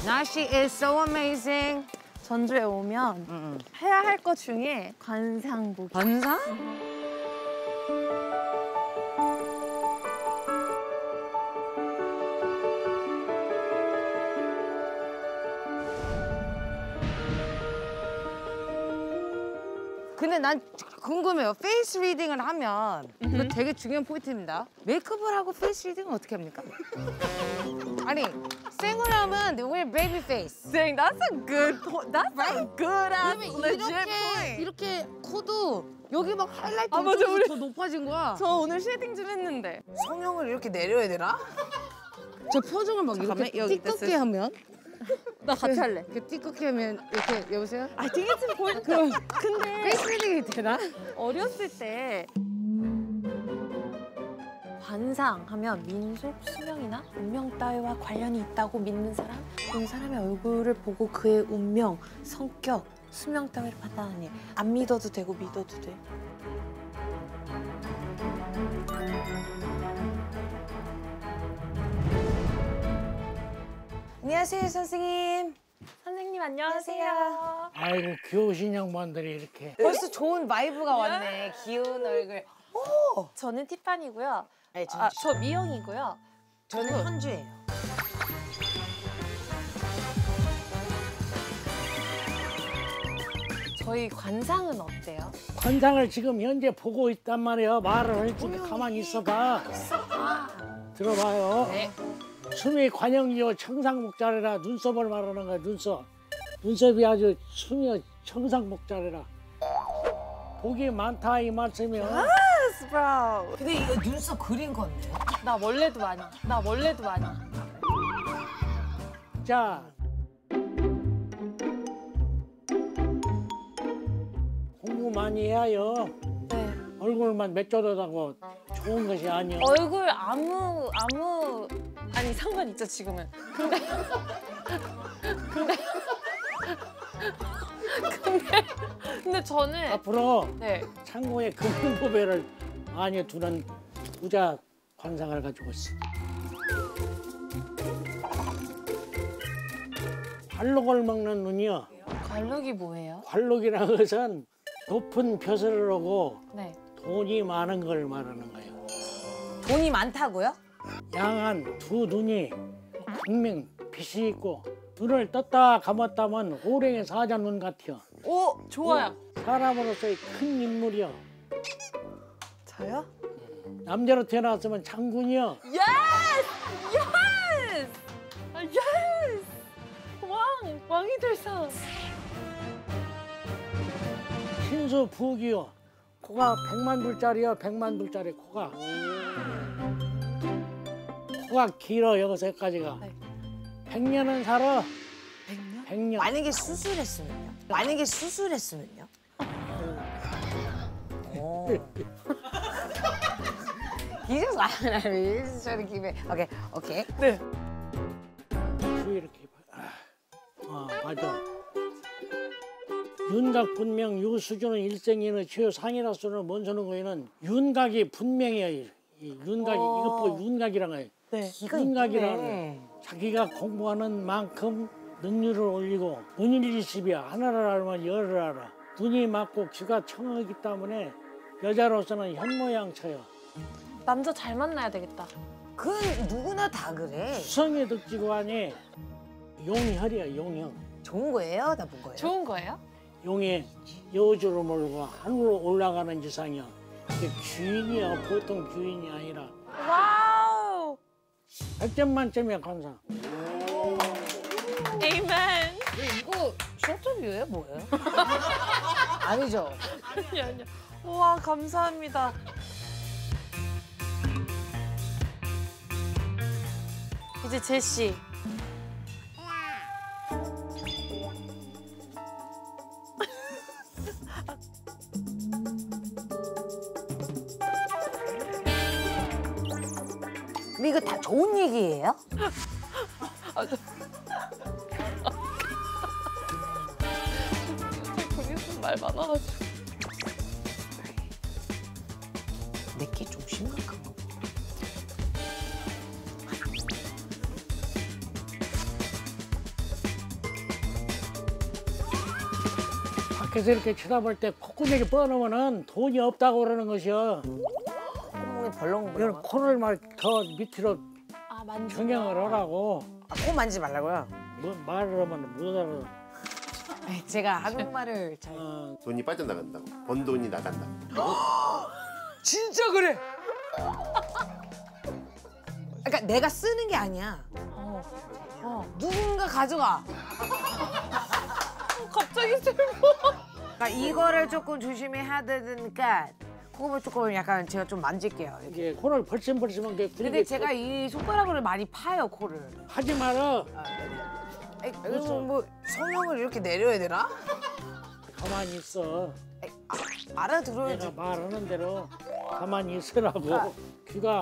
날씨 is so amazing. 전주에 오면 해야 할 것 중에 관상복. 관상? 근데 난 궁금해요. 페이스 리딩을 하면 이거 되게 중요한 포인트입니다. 메이크업을 하고 페이스 리딩은 어떻게 합니까? 아니 생을 하면 we're baby face. Dang, that's a good point. That's a good ass legit point. 이렇게 코도 여기 막 하이라이트 아, 맞아, 우리- 더 높아진 거야. 저 오늘 쉐딩 좀 했는데. 성형을 이렇게 내려야 되나? 저 표정을 막 잠깐만, 이렇게 여기 띠껍게 됐어요. 하면 나 같이 할래. 이렇게 띠껍게 하면 이렇게 여보세요? I think it's important. 근데 페이스 리딩이 되나? 어렸을 때 관상하면 민속, 수명이나 운명 따위와 관련이 있다고 믿는 사람, 그 사람의 얼굴을 보고 그의 운명, 성격, 수명 따위를 판단하니 안 믿어도 되고 믿어도 돼. 안녕하세요 선생님. 선생님 안녕하세요. 아이고 귀여우신 양반들이 이렇게. 벌써 좋은 바이브가 왔네. 귀여운 얼굴. 저는 티파니고요. 네, 저 미영이고요. 저는 현주예요. 저희 관상은 어때요? 관상을 지금 현재 보고 있단 말이에요. 말을 할 줄에 가만히 있어봐. 들어봐요. 네. 숨이 관영이요 청상목자래라. 눈썹을 말하는 거야. 눈썹. 눈썹이 아주 숨이 청상목자래라. 복이 많다 이 말씀이요. 브라우. 근데 이거 눈썹 그린 건데. 나 원래도 많이. 나 원래도 많이. 자, 공부 많이 해야요. 네. 얼굴만 맺조르다고 좋은 것이 아니요. 얼굴 아무 아니 상관 있죠 지금은. 근데 저는 앞으로 네. 창고에 금은보배를 많이 두는 부자 관상을 가지고 있어. 관록을 먹는 눈이요. 관록이 뭐예요? 관록이라는 것은 높은 벼슬을 하고 네. 돈이 많은 걸 말하는 거예요. 돈이 많다고요? 양한 두 눈이 분명 빛이 있고 눈을 떴다 감았다면 호랭이 사자 눈 같아요. 오 좋아요. 사람으로서의 큰 인물이요. 저요? 남자로 태어났으면 장군이요. 예스! 예스! 아, 예스! 왕이 될 사람. 신수 부귀요. 코가 100만 불짜리요. 100만 불짜리 코가. 코가 길어 여기서까지가. 네. 100년은 살아. 100년? 100년. 만약에 수술했으면요? 만약에 수술했으면요? 오. He just laughing at me. He's just trying to keep it. Okay, okay. 네. 귀 이렇게 봐. 맞아. 윤곽 분명 유수준은 일생인의 최상이라서는 뭔소는 거에는 윤곽이 분명해요. 이 윤곽이 이것 보고 윤곽이란 거예요. 네. 윤곽이라는 거예요. 자기가 공부하는 만큼 능률을 올리고 문일이십이야. 하나를 알면 열을 알아. 눈이 맞고 귀가 청하기 때문에 여자로서는 현모양처요. 남자 잘 만나야 되겠다. 그건 누구나 다 그래. 수성의 득지관이 용혈이야 용형. 좋은 거예요? 나쁜 거예요? 좋은 거예요? 용의 여주를 몰고 하늘로 올라가는 지상이야. 이게 귀인이야. 보통 귀인이 아니라. 와우! 100점 만점이야 관상. 에이멘. 이거 쇼트뷰예요? 뭐예요? 아니죠? 아니요. 우와 감사합니다. 이제 제시. 근데 이거 다 좋은 얘기예요? 거기서 말 많아가지고. 내게 좀 심각한 거. 밖에서 이렇게 쳐다볼 때 콧구멍이 뻔하면은 돈이 없다고 그러는 것이요. 콧구멍이 벌렁벌렁. 이런 코를 막 더 밑으로 아 만지. 경영을 하라고. 코 만지지 말라고요? 뭐 말을 하면 못 알아. 제가 한국말을 잘. 돈이 빠져나간다고. 번 돈이 나간다. 진짜 그래. 그러니까 내가 쓰는 게 아니야. 누군가 가져가. 갑자기 슬퍼. 그러니까 이거를 조금 조심해야 되니까 그거 조금 약간 제가 좀 만질게요. 이렇게. 이게 코를 벌심벌심한 게. 근데 제가 이 손가락으로 많이 파요 코를. 하지 마라. 이거 뭐 성형을 이렇게 내려야 되나? 가만히 있어. 알아들어야지. 내가 말하는 대로 가만히 있으라고. 귀가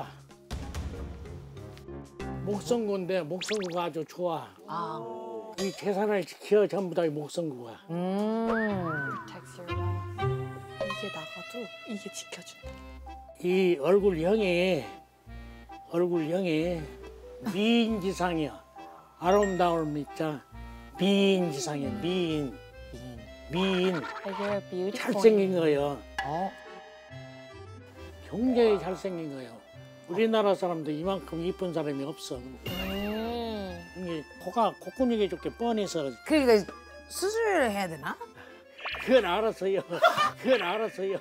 목성구인데 목성구가 아주 좋아. 이 재산을 지켜 전부 다 이 목성구가. 이게 나가도 이게 지켜준다. 이 얼굴형이 미인지상이야. 아름다움을 있자. 미인지상이야. 미인. 되게 뷰티풀. 잘생긴 거예요. 굉장히 잘생긴 거예요. 우리나라 사람도 이만큼 이쁜 사람이 없어. 이게 코가 콧구멍이 좋게 뻔해서. 그러니까 수술을 해야 되나? 그건 알았어요. 그건 알았어요.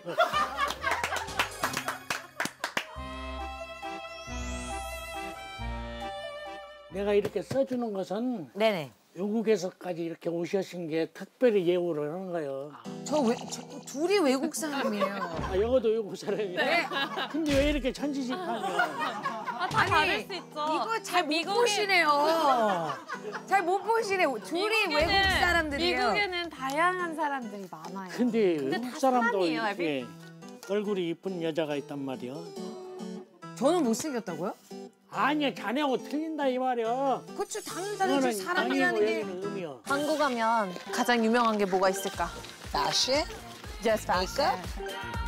내가 이렇게 써주는 것은 네네. 외국에서까지 이렇게 오셨은 게 특별히 예우를 하는 거예요. 저 둘이 외국 사람이에요. 아, 영어도 외국 사람이야. 네. 근데 왜 이렇게 천지직하냐. 다 다를 수 있죠. 이거 잘 못 미국에- 보시네요. 잘 못 보시네. 둘이 외국 사람들이에요. 미국에는 다양한 사람들이 많아요. 근데 근데 외국 다 사람도 사람이에요, 이렇게 얼굴이 이쁜 여자가 있단 말이야. 저는 못생겼다고요? 아니야, 자네하고 틀린다 이 말이야. 그렇죠. 당연히 다르죠. 사람이라는 게. 여기는 음이야. 한국 가면 가장 유명한 게 뭐가 있을까? fashion? Just fashion.